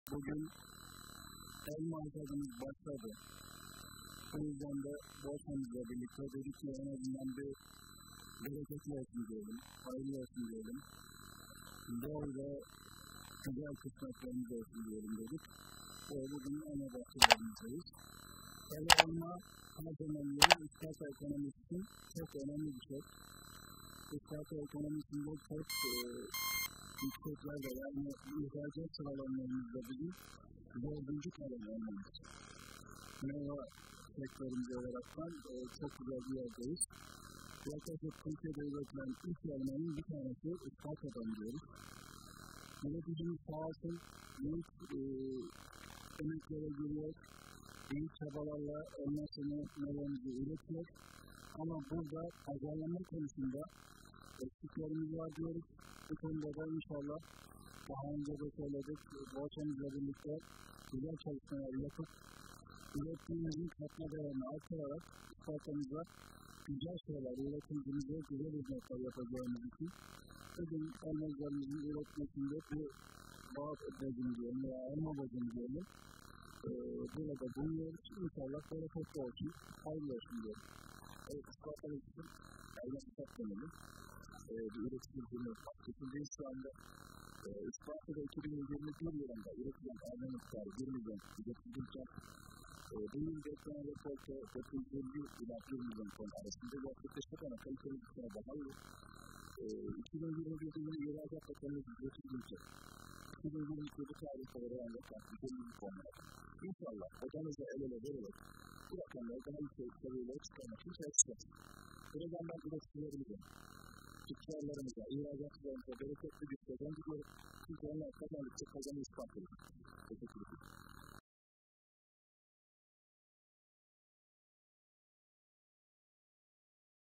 Bugün elma hasadımız başladı. O yüzden de borsamızla birlikte dedik ki en azından bir bereketli olsun diyelim, hayırlı olsun diyelim. Bol ve güzel kısmetlerimiz olsun diyelim dedik. Bugün ana bahçelerimizdeyiz. Elma her dönemlerin iskata ekonomisi için çok önemli bir şey. İskata ekonomisinde çok yükseklerde yani ihracat sıralamamızda bugün 4. kalem olmamız. Meyve sektörümüz olaraktan çok güzel bir yerdeyiz. Yaklaşık Türkiye'de üretilen ilk elmanın bir tanesi İspanya'dan diyoruz. Üreticimiz sağ olsun büyük emeklere giriyor, büyük çabalarla elmasını, meyvemizi üretiyor. Ama burada pazarlama konusunda eksiklerimiz var diyoruz. Bu konuda da inşallah daha önce de söyledik, borsamızla birlikte güzel çalışmalar yapıp ürettiğimizin katma değerini artırarak ispatımızla güzel şeyler, üretimimize güzel hizmetler yapacağımız için bugün elmalarımızın üretmesinde bir bağ bacını diyelim veya elma bacını diyelim burada bulunuyoruz. İnşallah bereketli olsun, hayırlı olsun diyelim. İspatımız için elma ispat dönemi bir üreticiliğini kesinlikle şu anda İspanya'da 2021 yılında üretilen elma miktarı 1 milyon üretilirken bu yıl beklenen rekorda 950 ila 1 milyon ton arasında yaklaşık ana kaliteli bir sene daha iyi. 2021 yılı ihracat bakanlığı üretilirken 2022 tarihte oranla 150 ton var. İnşallah odanızla el ele vererek bu rakamları daha yüksek seviyelere çıkarmak için çalışacağız. Buradan ben üreticilerimize, tüccarlarımıza, ihracatçılarımıza bereketli bir sezon diliyorum. Çünkü onlar kazandıkça kazanı ispat ediyor. Teşekkür ederim.